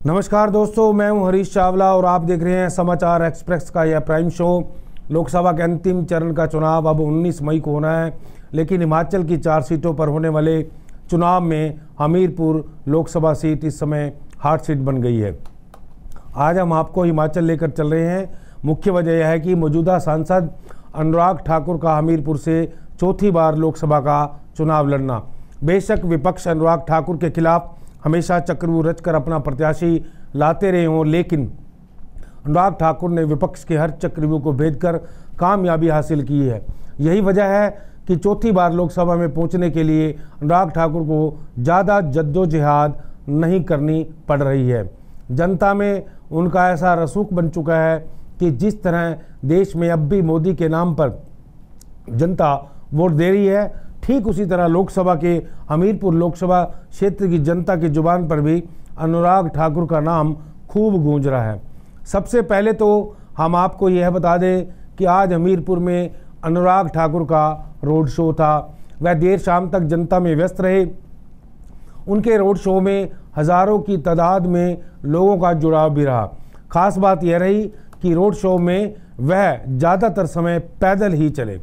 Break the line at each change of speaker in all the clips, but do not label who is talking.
नमस्कार दोस्तों, मैं हूं हरीश चावला और आप देख रहे हैं समाचार एक्सप्रेस का यह प्राइम शो। लोकसभा के अंतिम चरण का चुनाव अब 19 मई को होना है, लेकिन हिमाचल की 4 सीटों पर होने वाले चुनाव में हमीरपुर लोकसभा सीट इस समय हॉट सीट बन गई है। आज हम आपको हिमाचल लेकर चल रहे हैं। मुख्य वजह यह है कि मौजूदा सांसद अनुराग ठाकुर का हमीरपुर से चौथी बार लोकसभा का चुनाव लड़ना। बेशक विपक्ष अनुराग ठाकुर के खिलाफ हमेशा चक्रव्यूह रचकर अपना प्रत्याशी लाते रहे हों, लेकिन अनुराग ठाकुर ने विपक्ष के हर चक्रव्यूह को भेदकर कामयाबी हासिल की है। यही वजह है कि चौथी बार लोकसभा में पहुंचने के लिए अनुराग ठाकुर को ज़्यादा जद्दोजहद नहीं करनी पड़ रही है। जनता में उनका ऐसा रसूख बन चुका है कि जिस तरह देश में अब भी मोदी के नाम पर जनता वोट दे रही है, ठीक उसी तरह लोकसभा के हमीरपुर लोकसभा क्षेत्र की जनता की जुबान पर भी अनुराग ठाकुर का नाम खूब गूंज रहा है। सबसे पहले तो हम आपको यह बता दें कि आज हमीरपुर में अनुराग ठाकुर का रोड शो था। वह देर शाम तक जनता में व्यस्त रहे। उनके रोड शो में हज़ारों की तादाद में लोगों का जुड़ाव भी रहा। खास बात यह रही कि रोड शो में वह ज़्यादातर समय पैदल ही चले।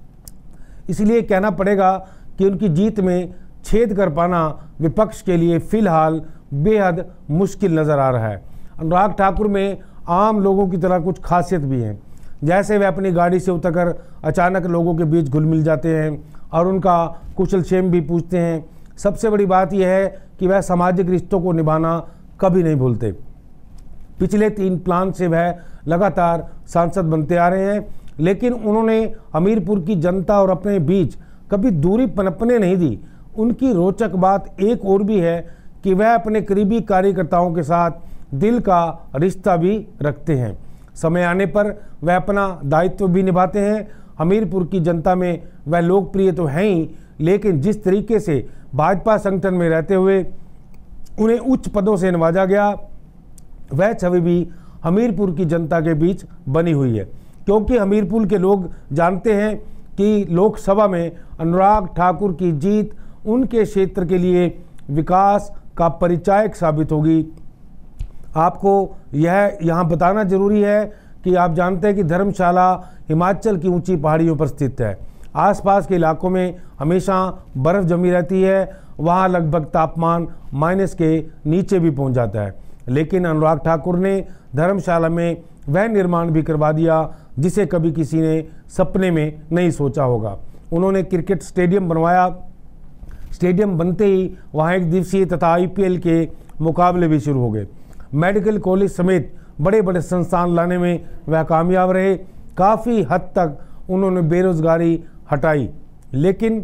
इसलिए कहना पड़ेगा कि उनकी जीत में छेद कर पाना विपक्ष के लिए फिलहाल बेहद मुश्किल नज़र आ रहा है। अनुराग ठाकुर में आम लोगों की तरह कुछ खासियत भी हैं, जैसे वे अपनी गाड़ी से उतरकर अचानक लोगों के बीच घुल मिल जाते हैं और उनका कुशल क्षेम भी पूछते हैं। सबसे बड़ी बात यह है कि वह सामाजिक रिश्तों को निभाना कभी नहीं भूलते। पिछले 3 प्लान से वह लगातार सांसद बनते आ रहे हैं, लेकिन उन्होंने हमीरपुर की जनता और अपने बीच कभी दूरी पनपने नहीं दी। उनकी रोचक बात एक और भी है कि वह अपने करीबी कार्यकर्ताओं के साथ दिल का रिश्ता भी रखते हैं। समय आने पर वह अपना दायित्व भी निभाते हैं। हमीरपुर की जनता में वह लोकप्रिय तो हैं ही, लेकिन जिस तरीके से भाजपा संगठन में रहते हुए उन्हें उच्च पदों से नवाजा गया, वह छवि भी हमीरपुर की जनता के बीच बनी हुई है। क्योंकि हमीरपुर के लोग जानते हैं कि लोकसभा में अनुराग ठाकुर की जीत उनके क्षेत्र के लिए विकास का परिचायक साबित होगी। आपको यह यहाँ बताना जरूरी है कि आप जानते हैं कि धर्मशाला हिमाचल की ऊंची पहाड़ियों पर स्थित है। आसपास के इलाकों में हमेशा बर्फ़ जमी रहती है। वहाँ लगभग तापमान माइनस के नीचे भी पहुँच जाता है, लेकिन अनुराग ठाकुर ने धर्मशाला में वह निर्माण भी करवा दिया जिसे कभी किसी ने सपने में नहीं सोचा होगा। उन्होंने क्रिकेट स्टेडियम बनवाया। स्टेडियम बनते ही वहाँ 1 दिवसीय तथा IPL के मुकाबले भी शुरू हो गए। मेडिकल कॉलेज समेत बड़े बड़े संस्थान लाने में वह कामयाब रहे। काफ़ी हद तक उन्होंने बेरोजगारी हटाई, लेकिन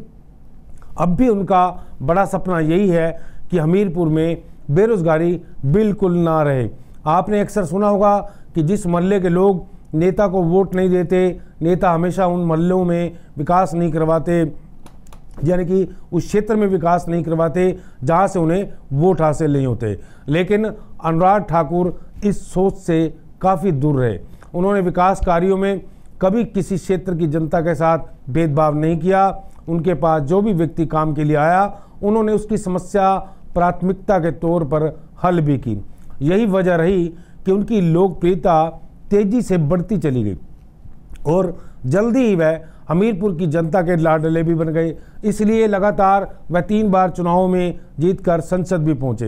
अब भी उनका बड़ा सपना यही है कि हमीरपुर में बेरोजगारी बिल्कुल ना रहे। आपने अक्सर सुना होगा कि जिस मोहल्ले के लोग नेता को वोट नहीं देते, नेता हमेशा उन मोहल्लों में विकास नहीं करवाते, यानी कि उस क्षेत्र में विकास नहीं करवाते जहां से उन्हें वोट हासिल नहीं होते। लेकिन अनुराग ठाकुर इस सोच से काफ़ी दूर रहे। उन्होंने विकास कार्यों में कभी किसी क्षेत्र की जनता के साथ भेदभाव नहीं किया। उनके पास जो भी व्यक्ति काम के लिए आया, उन्होंने उसकी समस्या प्राथमिकता के तौर पर हल भी की। यही वजह रही कि उनकी लोकप्रियता तेजी से बढ़ती चली गई और जल्दी ही वह हमीरपुर की जनता के लाडले भी बन गए। इसलिए लगातार वह 3 बार चुनावों में जीतकर संसद भी पहुंचे।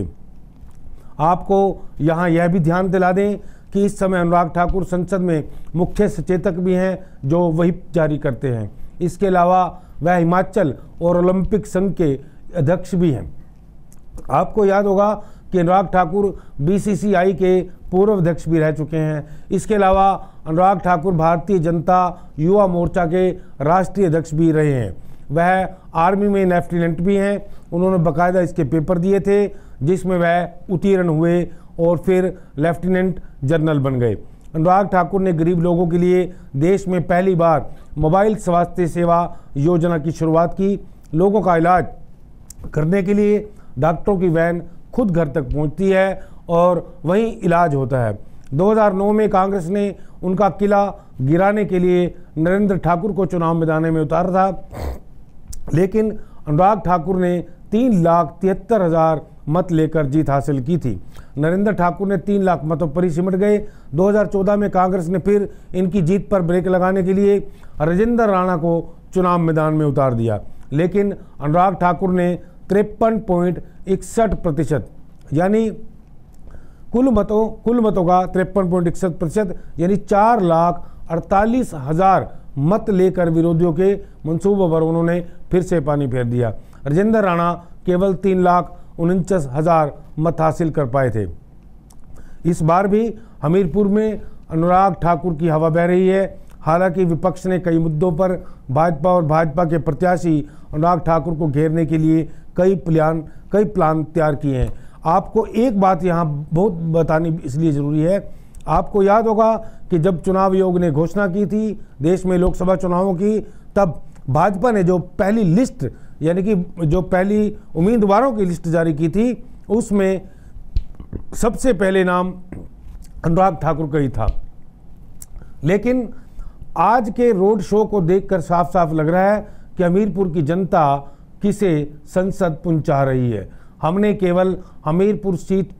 आपको यहां यह भी ध्यान दिला दें कि इस समय अनुराग ठाकुर संसद में मुख्य सचेतक भी हैं, जो वही जारी करते हैं। इसके अलावा वह हिमाचल और ओलंपिक संघ के अध्यक्ष भी हैं। आपको याद होगा कि अनुराग ठाकुर BCCI के पूर्व अध्यक्ष भी रह चुके हैं। इसके अलावा अनुराग ठाकुर भारतीय जनता युवा मोर्चा के राष्ट्रीय अध्यक्ष भी रहे हैं। वह आर्मी में लेफ्टिनेंट भी हैं। उन्होंने बाकायदा इसके पेपर दिए थे, जिसमें वह उत्तीर्ण हुए और फिर लेफ्टिनेंट जनरल बन गए। अनुराग ठाकुर ने गरीब लोगों के लिए देश में पहली बार मोबाइल स्वास्थ्य सेवा योजना की शुरुआत की। लोगों का इलाज करने के लिए डॉक्टरों की वैन खुद घर तक पहुंचती है और वहीं इलाज होता है। 2009 में कांग्रेस ने उनका किला गिराने के लिए नरेंद्र ठाकुर को चुनाव मैदान में उतारा था, लेकिन अनुराग ठाकुर ने 3,73,000 मत लेकर जीत हासिल की थी। नरेंद्र ठाकुर ने 3 लाख मतों पर ही सिमट गए। 2014 में कांग्रेस ने फिर इनकी जीत पर ब्रेक लगाने के लिए राजेंद्र राणा को चुनाव मैदान में उतार दिया, लेकिन अनुराग ठाकुर ने 53.61% यानी कुल मतों का 53.61% यानी 4,48,000 मत लेकर विरोधियों के मंसूबों पर उन्होंने फिर से पानी फेर दिया। राजेंद्र राणा केवल 3,49,000 मत हासिल कर पाए थे। इस बार भी हमीरपुर में अनुराग ठाकुर की हवा बह रही है। हालांकि विपक्ष ने कई मुद्दों पर भाजपा के प्रत्याशी अनुराग ठाकुर को घेरने के लिए कई प्लान तैयार किए हैं। आपको एक बात यहाँ बहुत बतानी इसलिए ज़रूरी है। आपको याद होगा कि जब चुनाव आयोग ने घोषणा की थी देश में लोकसभा चुनावों की, तब भाजपा ने जो पहली लिस्ट यानी कि जो पहली उम्मीदवारों की लिस्ट जारी की थी, उसमें सबसे पहले नाम अनुराग ठाकुर का ही था। लेकिन आज के रोड शो को देखकर साफ साफ लग रहा है कि हमीरपुर की जनता किसे संसद चाह रही है। हमने केवल हमीरपुर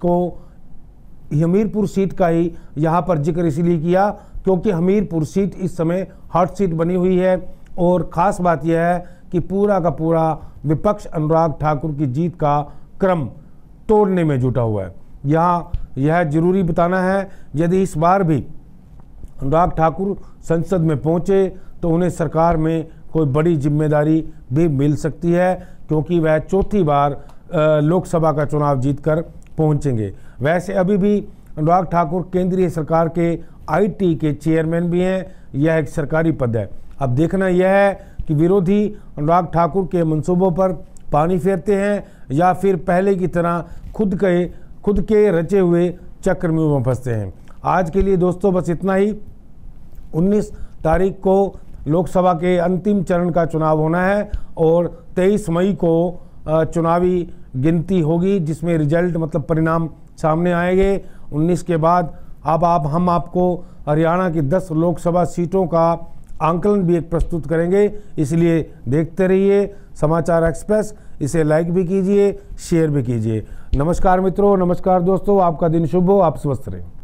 सीट का ही यहाँ पर जिक्र इसलिए किया क्योंकि हमीरपुर सीट इस समय हॉट सीट बनी हुई है और ख़ास बात यह है कि पूरा का पूरा विपक्ष अनुराग ठाकुर की जीत का क्रम तोड़ने में जुटा हुआ है। यहाँ यह जरूरी बताना है, यदि इस बार भी अनुराग ठाकुर संसद में पहुँचे तो उन्हें सरकार में कोई बड़ी जिम्मेदारी भी मिल सकती है, क्योंकि वह चौथी बार लोकसभा का चुनाव जीतकर पहुंचेंगे। वैसे अभी भी अनुराग ठाकुर केंद्रीय सरकार के IT के चेयरमैन भी हैं। यह एक सरकारी पद है। अब देखना यह है कि विरोधी अनुराग ठाकुर के मंसूबों पर पानी फेरते हैं या फिर पहले की तरह खुद के रचे हुए चक्र में फंसते हैं। आज के लिए दोस्तों बस इतना ही। 19 तारीख को लोकसभा के अंतिम चरण का चुनाव होना है और 23 मई को चुनावी गिनती होगी, जिसमें रिजल्ट मतलब परिणाम सामने आएंगे। 19 के बाद हम आपको हरियाणा की 10 लोकसभा सीटों का आंकलन भी एक प्रस्तुत करेंगे। इसलिए देखते रहिए समाचार एक्सप्रेस। इसे लाइक भी कीजिए, शेयर भी कीजिए। नमस्कार मित्रों, नमस्कार दोस्तों, आपका दिन शुभ हो, आप स्वस्थ रहें।